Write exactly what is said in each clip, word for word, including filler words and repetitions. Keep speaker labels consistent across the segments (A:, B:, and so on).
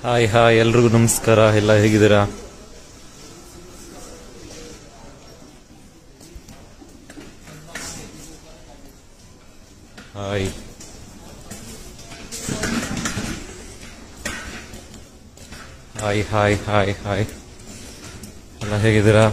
A: Hi hi ಎಲ್ರಿಗೂ ನಮಸ್ಕಾರ. ಎಲ್ಲ ಹೇಗಿದ್ದೀರಾ? Hi hi hi hi hi ಎಲ್ಲ ಹೇಗಿದ್ದೀರಾ?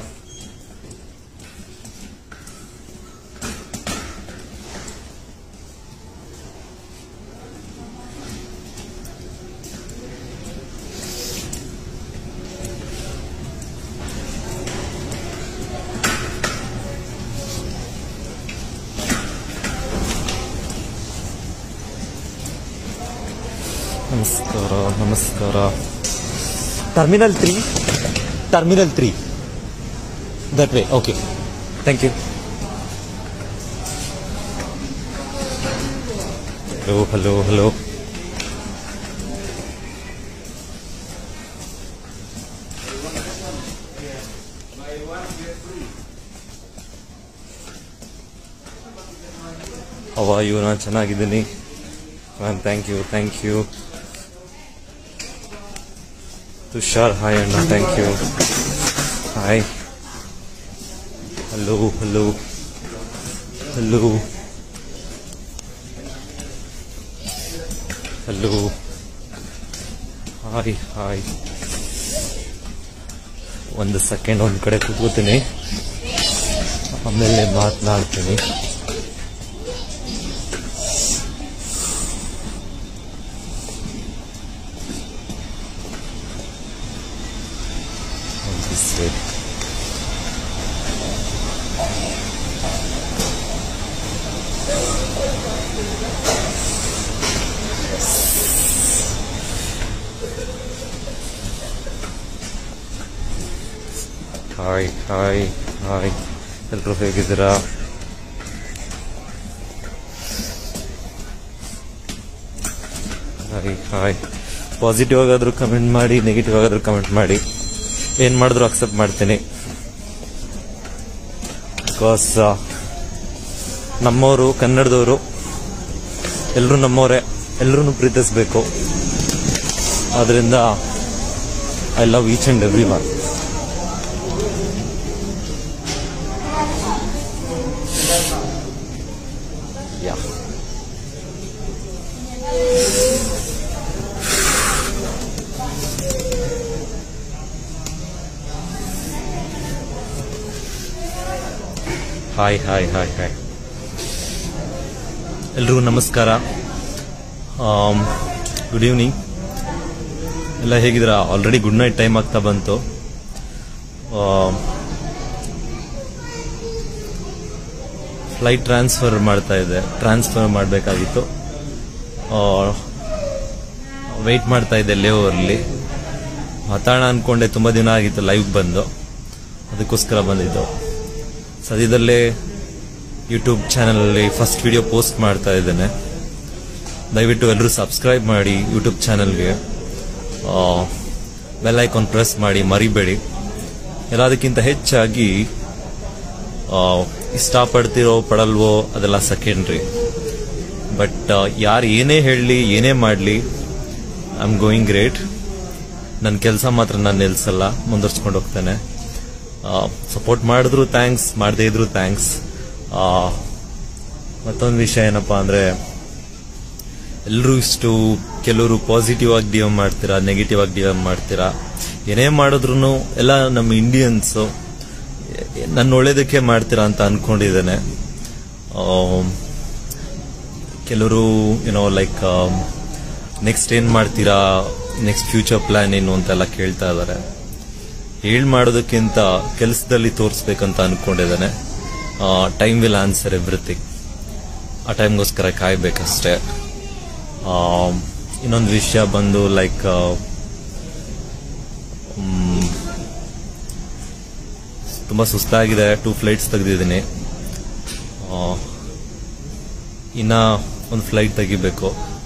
A: ನಮಸ್ಕಾರ ನಮಸ್ಕಾರ. Terminal three terminal three that way. Okay, thank you. Hello hello hello. ಅವ ಇವ್ ನಾನು ಚೆನ್ನಾಗಿದ್ದೀನಿ ma'am. Thank you thank you. Tushar hi ಅಣ್ಣ, thank you. Hi hello hello hello hello hi hi. ಒಂದು ಸೆಕೆಂಡ್ ಒಂದು ಕಡೆ ಕೂತ್ಕೋತೀನಿ, ಆಮೇಲೆ ಮಾತನಾಡ್ತೀನಿ. ಹಾಯ್ ಹಾಯ್ ಹಾಯ್, ಎಲ್ಲರೂ ಹೇಗಿದ್ದೀರಾ? Hi hi. ಪಾಸಿಟಿವ್ ಆಗಾದ್ರೂ ಕಮೆಂಟ್ ಮಾಡಿ, ನೆಗೆಟಿವ್ ಆಗಾದ್ರೂ ಕಮೆಂಟ್ ಮಾಡಿ. ಏನ್ ಮಾಡಿದ್ರು ಅಕ್ಸೆಪ್ಟ್ ಮಾಡ್ತೀನಿ. ಬಿಕಾಸ್ ನಮ್ಮವರು, ಕನ್ನಡದವರು ಎಲ್ಲರೂ ನಮ್ಮವರೇ, ಎಲ್ಲರೂ ಪ್ರೀತಿಸಬೇಕು. ಆದ್ರಿಂದ I love each and every one. Yeah hi hi hi hi, ಎಲ್ರಿಗೂ ನಮಸ್ಕಾರ. Good evening. ಎಲ್ಲ ಹೇಗಿದ್ದೀರಾ? ಆಲ್ರೆಡಿ ಗುಡ್ ನೈಟ್ ಟೈಮ್ ಆಗ್ತಾ ಬಂತು. ಫ್ಲೈಟ್ ಟ್ರಾನ್ಸ್ಫರ್ ಮಾಡ್ತಾ ಇದೆ, ಟ್ರಾನ್ಸ್ಫರ್ ಮಾಡಬೇಕಾಗಿತ್ತು. ವೆಯ್ಟ್ ಮಾಡ್ತಾ ಇದ್ದೆ ಲೇವರ್ಲಿ. ಮಾತಾಡೋಣ ಅನ್ಕೊಂಡೆ, ತುಂಬ ದಿನ ಆಗಿತ್ತು ಲೈವ್ ಬಂದು, ಅದಕ್ಕೋಸ್ಕರ ಬಂದಿದ್ದು. ಸದ್ಯದಲ್ಲೇ ಯೂಟ್ಯೂಬ್ ಚಾನಲಲ್ಲಿ ಫಸ್ಟ್ ವಿಡಿಯೋ ಪೋಸ್ಟ್ ಮಾಡ್ತಾ ಇದ್ದೇನೆ. ದಯವಿಟ್ಟು ಎಲ್ಲರೂ ಸಬ್ಸ್ಕ್ರೈಬ್ ಮಾಡಿ ಯೂಟ್ಯೂಬ್ ಚಾನಲ್ಗೆ. ಬೆಲ್ ಐಕಾನ್ ಪ್ರೆಸ್ ಮಾಡಿ, ಮರಿಬೇಡಿ. ಎಲ್ಲದಕ್ಕಿಂತ ಹೆಚ್ಚಾಗಿ ಇಷ್ಟಪಡ್ತಿರೋ ಪಡಲ್ವೋ ಅದೆಲ್ಲ ಸೆಕೆಂಡ್ರಿ. ಬಟ್ ಯಾರು ಏನೇ ಹೇಳಲಿ, ಏನೇ ಮಾಡಲಿ, ಐ ಆಮ್ ಗೋಯಿಂಗ್ ಗ್ರೇಟ್. ನನ್ನ ಕೆಲಸ ಮಾತ್ರ ನಾನು ನಿಲ್ಸಲ್ಲ, ಮುಂದುವರ್ಸ್ಕೊಂಡು ಹೋಗ್ತೇನೆ. ಸಪೋರ್ಟ್ ಮಾಡಿದ್ರು ಥ್ಯಾಂಕ್ಸ್, ಮಾಡದೇ ಇದ್ರು ಥ್ಯಾಂಕ್ಸ್. ಮತ್ತೊಂದು ವಿಷಯ ಏನಪ್ಪಾ ಅಂದ್ರೆ, ಎಲ್ಲರೂ ಇಷ್ಟು ಕೆಲವರು ಪಾಸಿಟಿವ್ ಆಗಿ ಡಿಎಂ ಮಾಡ್ತೀರಾ, ನೆಗೆಟಿವ್ ಆಗಿ ಡಿಎಂ ಮಾಡ್ತೀರಾ. ಏನೇ ಮಾಡಿದ್ರು ಎಲ್ಲ ನಮ್ಮ ಇಂಡಿಯನ್ಸ್ ನನ್ನ ಒಳ್ಳೇದಕ್ಕೆ ಮಾಡ್ತೀರಾ ಅಂತ ಅನ್ಕೊಂಡಿದ್ದೇನೆ. ಕೆಲವರು ಏನೋ ಲೈಕ್ ನೆಕ್ಸ್ಟ್ ಏನ್ ಮಾಡ್ತೀರಾ, ನೆಕ್ಸ್ಟ್ ಫ್ಯೂಚರ್ ಪ್ಲಾನ್ ಏನು ಅಂತೆಲ್ಲ ಕೇಳ್ತಾ ಇದ್ದಾರೆ. ಹೇಳ್ ಮಾಡೋದಕ್ಕಿಂತ ಕೆಲಸದಲ್ಲಿ ತೋರಿಸ್ಬೇಕಂತ ಅನ್ಕೊಂಡಿದ್ದೇನೆ. Time will answer everything. ಆ ಟೈಮ್ಗೋಸ್ಕರ ಕಾಯ್ಬೇಕಷ್ಟೇ. ಇನ್ನೊಂದು ವಿಷಯ ಬಂದು ಲೈಕ್ ತುಂಬಾ ಸುಸ್ತಾಗಿದೆ. ಟೂ ಫ್ಲೈಟ್ಸ್ ತೆಗೆದಿದ್ದೀನಿ, ಇನ್ನ ಒಂದು ಫ್ಲೈಟ್ ತೆಗಿಬೇಕು.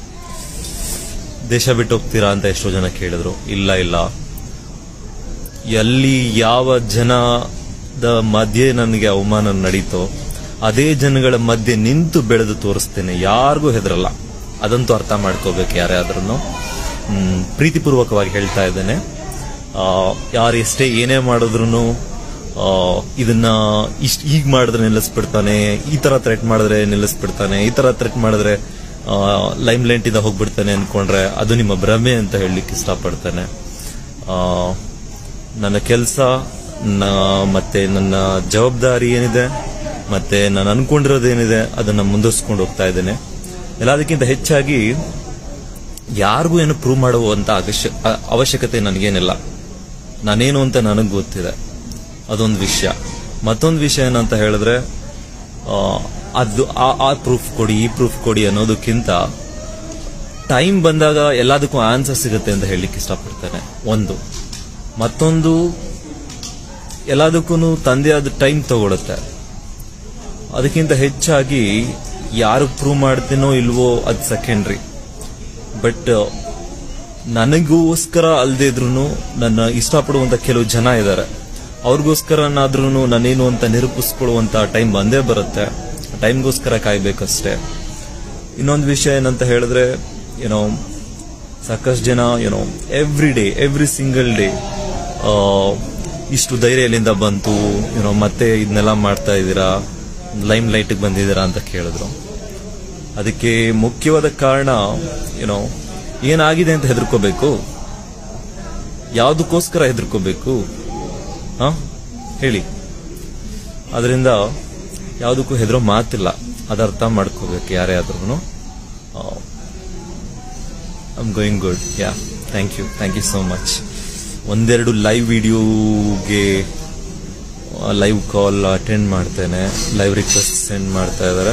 A: ದೇಶ ಬಿಟ್ಟು ಹೋಗ್ತೀರಾ ಅಂತ ಎಷ್ಟೋ ಜನ ಕೇಳಿದ್ರು. ಇಲ್ಲ ಇಲ್ಲ, ಎಲ್ಲಿ ಯಾವ ಜನದ ಮಧ್ಯೆ ನನಗೆ ಅವಮಾನ ನಡೀತೋ ಅದೇ ಜನಗಳ ಮಧ್ಯೆ ನಿಂತು ಬೆಳೆದು ತೋರಿಸ್ತೇನೆ. ಯಾರಿಗೂ ಹೆದರಲ್ಲ, ಅದಂತೂ ಅರ್ಥ ಮಾಡ್ಕೋಬೇಕು ಯಾರೇ ಆದ್ರೂ. ಪ್ರೀತಿಪೂರ್ವಕವಾಗಿ ಹೇಳ್ತಾ ಇದ್ದೇನೆ. ಯಾರು ಎಷ್ಟೇ ಏನೇ ಮಾಡಿದ್ರು ಇದನ್ನ ಇಷ್ಟ ಈಗ ಮಾಡಿದ್ರೆ ನಿಲ್ಲಿಸ್ಬಿಡ್ತಾನೆ, ಈ ತರ ಥ್ರೆಟ್ ಮಾಡಿದ್ರೆ ನಿಲ್ಲಿಸ್ಬಿಡ್ತಾನೆ, ಈ ತರ ಥ್ರೆಟ್ ಮಾಡಿದ್ರೆ ಲೈಮ್ ಲೈಟ್ ಇಂದ ಹೋಗ್ಬಿಡ್ತಾನೆ ಅನ್ಕೊಂಡ್ರೆ ಅದು ನಿಮ್ಮ ಭ್ರಮೆ ಅಂತ ಹೇಳಲಿಕ್ಕೆ ಇಷ್ಟಪಡ್ತೇನೆ. ನನ್ನ ಕೆಲಸ ಮತ್ತೆ ನನ್ನ ಜವಾಬ್ದಾರಿ ಏನಿದೆ ಮತ್ತೆ ನಾನು ಅನ್ಕೊಂಡಿರೋದೇನಿದೆ ಅದನ್ನ ಮುಂದುವರ್ಸ್ಕೊಂಡು ಹೋಗ್ತಾ ಇದ್ದೇನೆ. ಎಲ್ಲದಕ್ಕಿಂತ ಹೆಚ್ಚಾಗಿ ಯಾರಿಗೂ ಏನು ಪ್ರೂವ್ ಮಾಡುವಂತ ಅವಶ್ಯಕತೆ ನನಗೇನಿಲ್ಲ. ನಾನೇನು ಅಂತ ನನಗೆ ಗೊತ್ತಿದೆ, ಅದೊಂದು ವಿಷಯ. ಮತ್ತೊಂದು ವಿಷಯ ಏನಂತ ಹೇಳಿದ್ರೆ ಅದು ಆ ಪ್ರೂಫ್ ಕೊಡಿ ಈ ಪ್ರೂಫ್ ಕೊಡಿ ಅನ್ನೋದಕ್ಕಿಂತ ಟೈಮ್ ಬಂದಾಗ ಎಲ್ಲದಕ್ಕೂ ಆನ್ಸರ್ ಸಿಗುತ್ತೆ ಅಂತ ಹೇಳಲಿಕ್ಕೆ ಇಷ್ಟಪಡ್ತೇನೆ. ಒಂದು ಮತ್ತೊಂದು ಎಲ್ಲದಕ್ಕೂ ತಂದೆ ಆದ ಟೈಮ್ ತಗೊಳುತ್ತೆ. ಅದಕ್ಕಿಂತ ಹೆಚ್ಚಾಗಿ ಯಾರು ಪ್ರೂವ್ ಮಾಡ್ತೀನೋ ಇಲ್ವೋ ಅದು ಸೆಕೆಂಡ್ರಿ. ಬಟ್ ನನಗೋಸ್ಕರ ಅಲ್ಲದೆ ಇದ್ರು ನನ್ನ ಇಷ್ಟಪಡುವಂತ ಕೆಲವು ಜನ ಇದ್ದಾರೆ, ಅವ್ರಿಗೋಸ್ಕರನಾದ್ರೂ ನಾನೇನು ಅಂತ ನಿರೂಪಿಸ್ಕೊಳ್ಳುವಂತ ಟೈಮ್ ಬಂದೇ ಬರುತ್ತೆ. ಟೈಮ್ಗೋಸ್ಕರ ಕಾಯ್ಬೇಕಷ್ಟೇ. ಇನ್ನೊಂದು ವಿಷಯ ಏನಂತ ಹೇಳಿದ್ರೆ ಏನೋ ಸಾಕಷ್ಟು ಜನ ಏನೋ every day every single day ಇಷ್ಟು ಧೈರ್ಯ ಎಲ್ಲಿಂದ ಬಂತು, ಏನೋ ಮತ್ತೆ ಇದನ್ನೆಲ್ಲ ಮಾಡ್ತಾ ಇದ್ದೀರಾ, ಲೈಮ್ ಲೈಟ್ಗೆ ಬಂದಿದ್ದೀರಾ ಅಂತ ಕೇಳಿದ್ರು. ಅದಕ್ಕೆ ಮುಖ್ಯವಾದ ಕಾರಣ ಏನೋ ಏನಾಗಿದೆ ಅಂತ ಹೆದರ್ಕೋಬೇಕು, ಯಾವುದಕ್ಕೋಸ್ಕರ ಹೆದರ್ಕೋಬೇಕು ಹ ಹೇಳಿ. ಅದರಿಂದ ಯಾವುದಕ್ಕೂ ಹೆದರೋ ಮಾತಿಲ್ಲ, ಅದರ್ಥ ಮಾಡ್ಕೋಬೇಕು ಯಾರೇ ಆದ್ರೂ. I am going good. Yeah, thank you thank you so much. ಒಂದೆರಡು ಲೈವ್ ವಿಡಿಯೋಗೆ ಲೈವ್ ಕಾಲ್ ಅಟೆಂಡ್ ಮಾಡ್ತೇನೆ, ಲೈವ್ ರಿಕ್ವೆಸ್ಟ್ ಸೆಂಡ್ ಮಾಡ್ತಾ ಇದ್ದಾರೆ.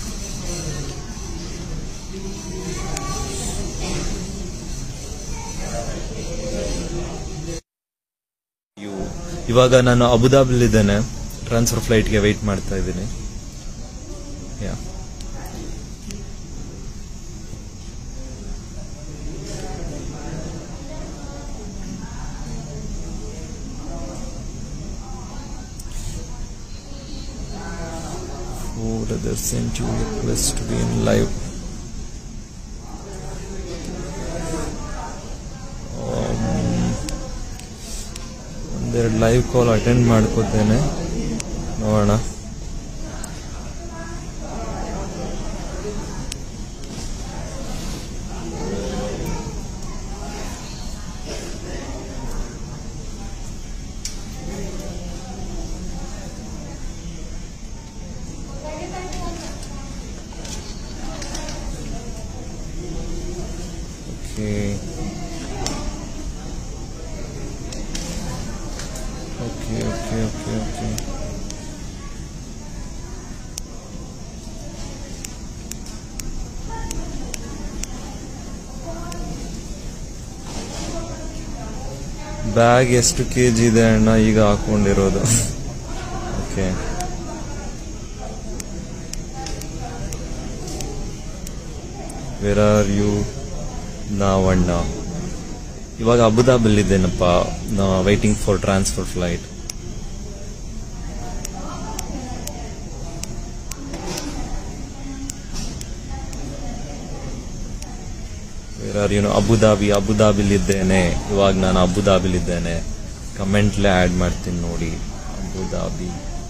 A: ಇವಾಗ ನಾನು ಅಬುದಾಬಿಲಿದ್ದೇನೆ, ಟ್ರಾನ್ಸ್ಫರ್ ಫ್ಲೈಟ್ಗೆ ವೆಯ್ಟ್ ಮಾಡ್ತಾ ಇದ್ದೀನಿ. Yeah Brother sent you request to be in live. ಒಂದೆರಡು ಲೈವ್ ಕಾಲ್ ಅಟೆಂಡ್ ಮಾಡ್ಕೋತೇನೆ, ನೋಡೋಣ. Okay, okay, okay, okay. Bag ಎಷ್ಟು ಕೆಜಿ ಇದೆ ಅಣ್ಣ ಈಗ ಹಾಕೊಂಡಿರೋದು? Okay, where are you now ಅಣ್ಣ? ಇವಾಗ ಅಬುದಾಬಿಲಿದ್ದೇನಪ್ಪ, waiting for transfer flight. Where are you? Abu Dhabi ಅಬುದಾಬಿಲಿದ್ದೇನೆ ಇವಾಗ ನಾನು ಅಬುದಾಬಿಲಿದ್ದೇನೆ. ಕಮೆಂಟ್ಲೆ ಆಡ್ ಮಾಡ್ತೀನಿ ನೋಡಿ, ಅಬುದಾಬಿ.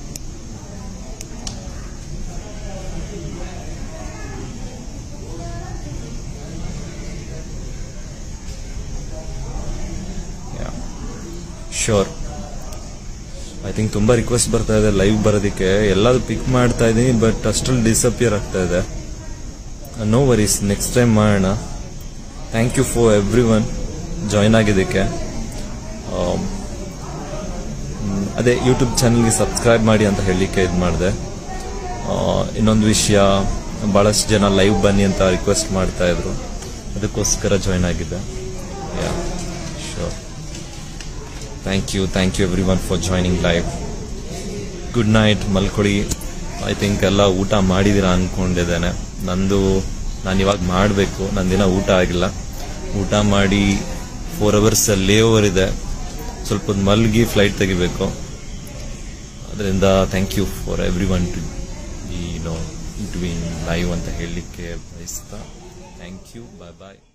A: ಶೋರ್. ಐ ಥಿಂಕ್ ತುಂಬಾ ರಿಕ್ವೆಸ್ಟ್ ಬರ್ತಾ ಇದೆ ಲೈವ್ ಬರೋದಕ್ಕೆ, ಎಲ್ಲಾದ್ರು ಪಿಕ್ ಮಾಡ್ತಾ ಇದೀನಿ, ಬಟ್ ಅಷ್ಟ್ರಲ್ಲಿ ಡಿಸಪಿಯರ್ ಆಗ್ತಾ ಇದೆ. ನೋ ವರೀಸ್, ನೆಕ್ಸ್ಟ್ ಟೈಮ್ ಮಾಡೋಣ. Thank you for every one join ಆಗಿದ್ದಕ್ಕೆ. ಅದೇ ಯೂಟ್ಯೂಬ್ ಚಾನಲ್ಗೆ ಸಬ್ಸ್ಕ್ರೈಬ್ ಮಾಡಿ ಅಂತ ಹೇಳಲಿಕ್ಕೆ ಇದು ಮಾಡಿದೆ. ಇನ್ನೊಂದು ವಿಷಯ, ಬಹಳಷ್ಟು ಜನ ಲೈವ್ ಬನ್ನಿ ಅಂತ ರಿಕ್ವೆಸ್ಟ್ ಮಾಡ್ತಾ ಇದ್ರು, ಅದಕ್ಕೋಸ್ಕರ ಜಾಯ್ನ್ ಆಗಿದ್ದೆ. Yeah, sure. Thank you thank you every one for joining live. Good night, ಮಲ್ಕೊಳ್ಳಿ. ಐ ಥಿಂಕ್ ಎಲ್ಲ ಊಟ ಮಾಡಿದ್ದೀರಾ ಅನ್ಕೊಂಡಿದ್ದೇನೆ. ನಂದು ನಾನು ಇವಾಗ ಮಾಡಬೇಕು, ನಂದಿನ ಊಟ ಆಗಿಲ್ಲ. ಊಟ ಮಾಡಿ ಫೋರ್ ಅವರ್ಸ್ ಲೇ ಓವರ್ ಇದೆ, ಸ್ವಲ್ಪ ಹೊತ್ತು ಮಲ್ಗಿ ಫ್ಲೈಟ್ ತೆಗಿಬೇಕು. ಅದರಿಂದ thank you for every one to be no to be live ಅಂತ ಹೇಳಲಿಕ್ಕೆ ಬಯಸ್ತಾ. Thank you, bye bye.